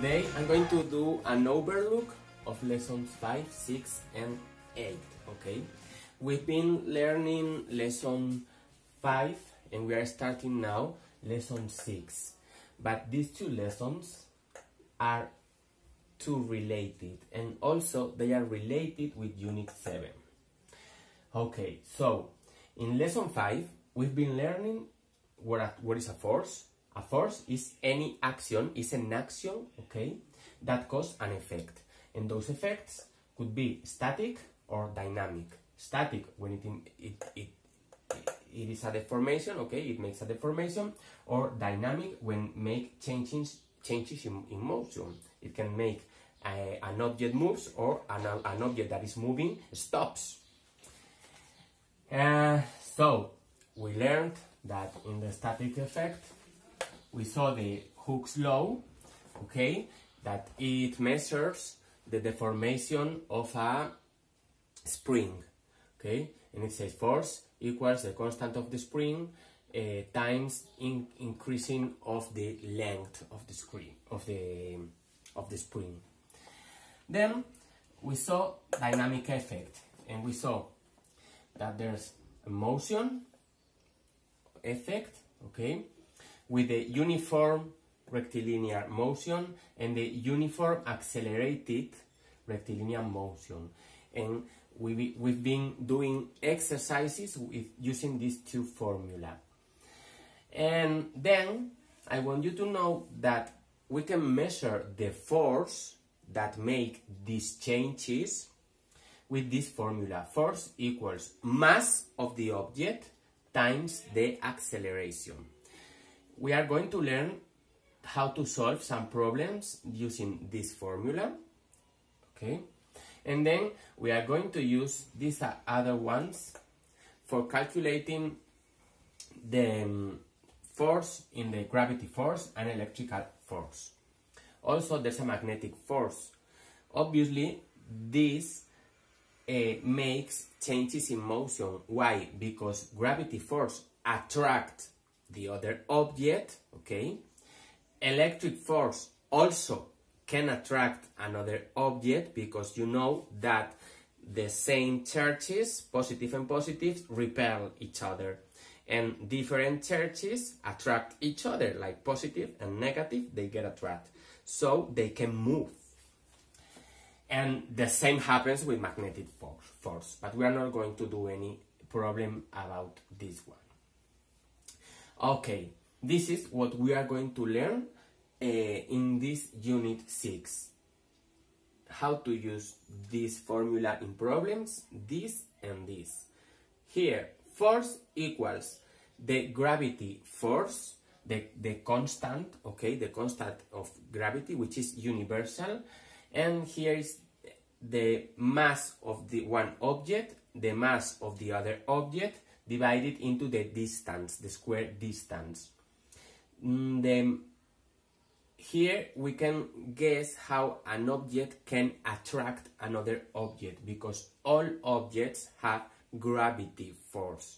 Today I'm going to do an overlook of lessons 5, 6 and 8, okay? We've been learning lesson 5 and we are starting now lesson 6. But these two lessons are too related, and also they are related with unit 7. Okay, so in lesson 5 we've been learning what is a force. A force is any action, is an action, okay, that causes an effect. And those effects could be static or dynamic. Static when it is a deformation, okay, it makes a deformation, or dynamic when make changes in motion. It can make an object moves, or an object that is moving stops. So we learned that in the static effect we saw the Hooke's law, okay, that it measures the deformation of a spring, okay, and it says force equals the constant of the spring times increasing of the length of the spring. Then we saw dynamic effect, and we saw that there's a motion effect, okay, with the uniform rectilinear motion and the uniform accelerated rectilinear motion. And we've been doing exercises using these two formula. And then I want you to know that we can measure the force that make these changes with this formula. Force equals mass of the object times the acceleration. We are going to learn how to solve some problems using this formula, okay? And then we are going to use these other ones for calculating the force in the gravity force and electrical force. Also, there's a magnetic force. Obviously, this makes changes in motion. Why? Because gravity force attracts the other object, okay? Electric force also can attract another object, because you know that the same charges, positive and positive, repel each other, and different charges attract each other, like positive and negative, they get attracted, so they can move. And the same happens with magnetic force, but we are not going to do any problem about this one. Okay, this is what we are going to learn in this unit 6. How to use this formula in problems, this and this. Here, force equals the gravity force, the constant, okay, the constant of gravity, which is universal. And here is the mass of the one object, the mass of the other object, divided into the distance, the square distance. Here we can guess how an object can attract another object, because all objects have gravity force.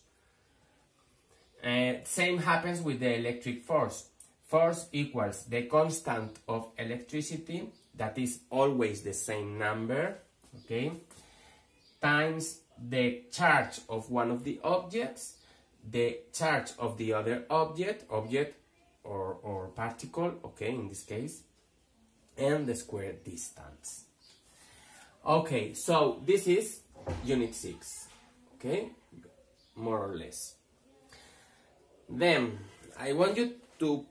Same happens with the electric force. Force equals the constant of electricity, that is always the same number, okay, times the charge of one of the objects, the charge of the other object or particle, okay, in this case, and the square distance. Okay, so this is unit 6, okay, more or less. Then I want you to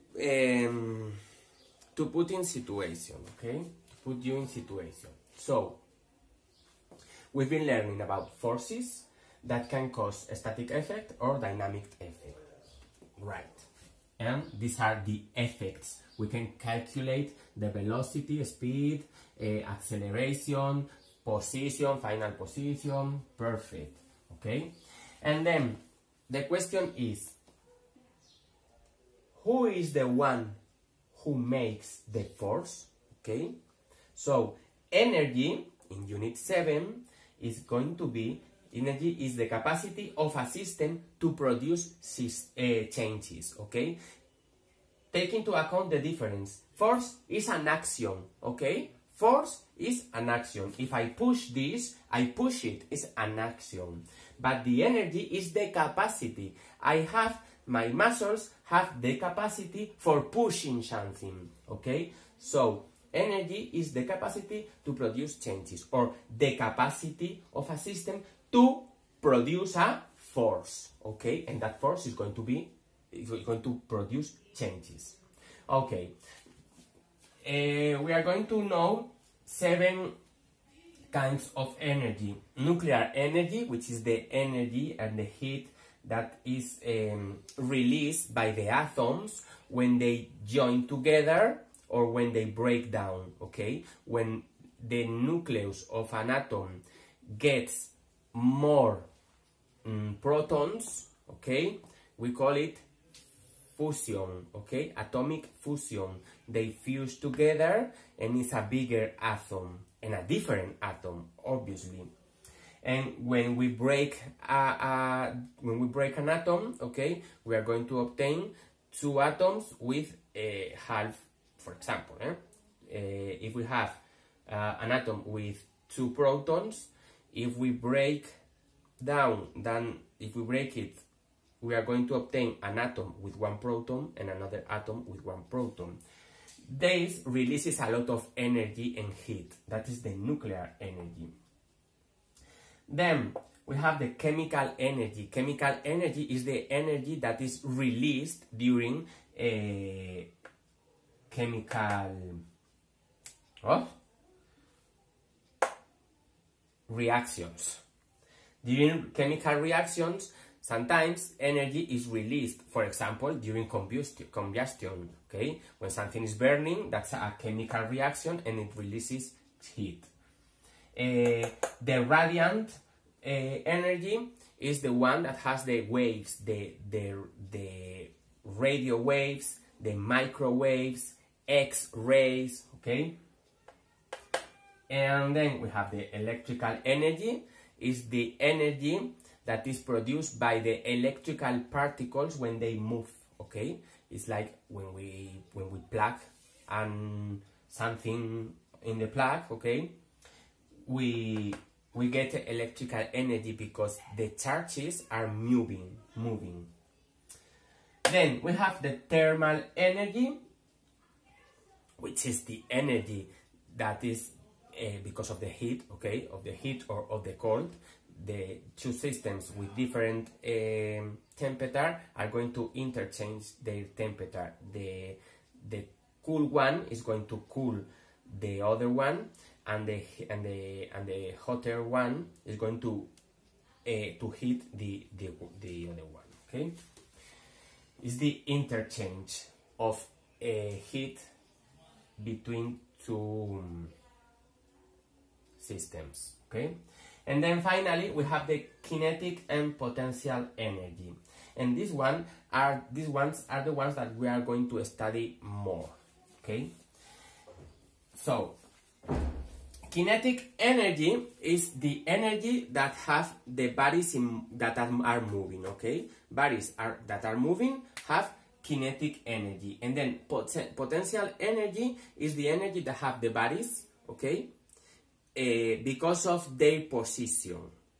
put in situation, okay, to put you in situation. So we've been learning about forces that can cause a static effect or dynamic effect, right? And these are the effects. We can calculate the velocity, speed, acceleration, position, final position, perfect, okay? And then the question is, who is the one who makes the force, okay? So energy in unit 7 is going to be, energy is the capacity of a system to produce changes, okay? Take into account the difference. Force is an action, okay? Force is an action. If I push this, I push it. It's an action. But the energy is the capacity. My muscles have the capacity for pushing something, okay? So, energy is the capacity to produce changes, or the capacity of a system to produce a force, okay? And that force is going to produce changes. Okay. We are going to know 7 kinds of energy. Nuclear energy, which is the energy and the heat that is released by the atoms when they join together or when they break down, okay? When the nucleus of an atom gets more protons, okay, we call it fusion, okay, atomic fusion. They fuse together and it's a bigger atom and a different atom, obviously. And when we break an atom, okay, we are going to obtain 2 atoms with a half, for example. If we have an atom with 2 protons, if we break it, we are going to obtain an atom with 1 proton and another atom with 1 proton. This releases a lot of energy and heat. That is the nuclear energy. Then we have the chemical energy. Chemical energy is the energy that is released during chemical reactions. During chemical reactions, sometimes energy is released, for example, during combustion, okay? When something is burning, that's a chemical reaction and it releases heat. The radiant energy is the one that has the waves, the radio waves, the microwaves, X-rays, okay? And then we have the electrical energy, is the energy that is produced by the electrical particles when they move, okay? It's like when we plug something in the plug, okay? We get electrical energy because the charges are moving. Then we have the thermal energy, which is the energy that is because of the heat, okay, of the heat or of the cold. The 2 systems with different temperature are going to interchange their temperature. The cool one is going to cool the other one, and the hotter one is going to heat the other one. Okay, it's the interchange of heat between 2 systems. Okay. And then finally, we have the kinetic and potential energy. And these ones are the ones that we are going to study more. Okay? So, kinetic energy is the energy that have the bodies that are moving. Okay? Bodies that are moving have kinetic energy. And then potential energy is the energy that have the bodies, okay? Because of their position.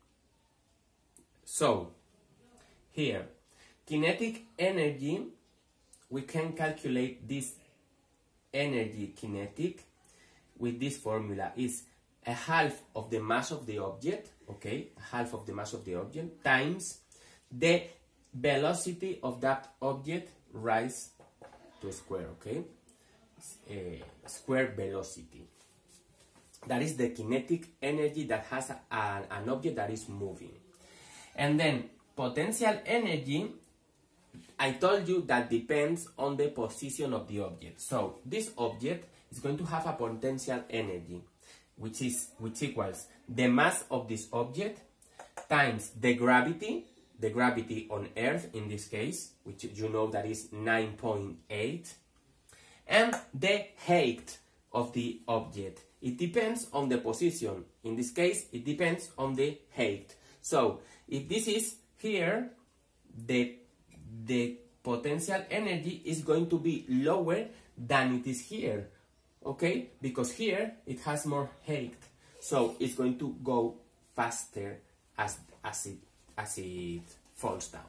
So, here, kinetic energy, we can calculate this energy kinetic with this formula. Is a half of the mass of the object, okay? Half of the mass of the object times the velocity of that object raised to square, okay? Square velocity. That is the kinetic energy that has an object that is moving. And then potential energy, I told you that depends on the position of the object. So this object is going to have a potential energy, which equals the mass of this object times the gravity on Earth in this case, which you know that is 9.8, and the height of the object. It depends on the position. In this case, it depends on the height. So, if this is here, the potential energy is going to be lower than it is here, okay? Because here it has more height, so it's going to go faster as it falls down.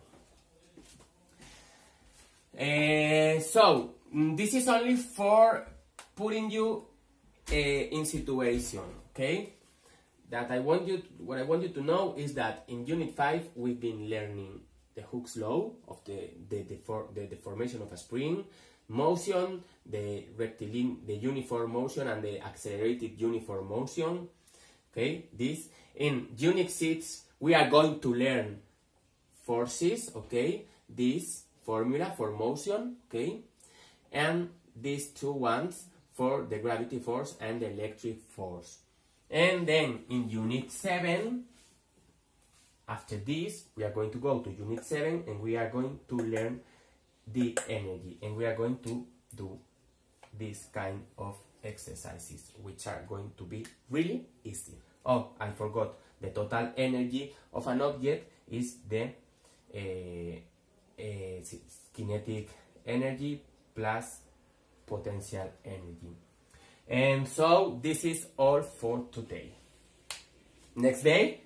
So this is only for putting you in situation, okay? What I want you to know is that in Unit 5 we've been learning the Hooke's law of the formation of a spring, motion, the uniform motion and the accelerated uniform motion. Okay, this in Unit 6 we are going to learn forces. Okay, this formula for motion. Okay, and these two ones for the gravity force and the electric force. And then in Unit 7, after this, we are going to go to Unit 7 and we are going to learn the energy. And we are going to do this kind of exercises, which are going to be really easy. Oh, I forgot. The total energy of an object is the kinetic energy plus potential energy. And so this is all for today. Next day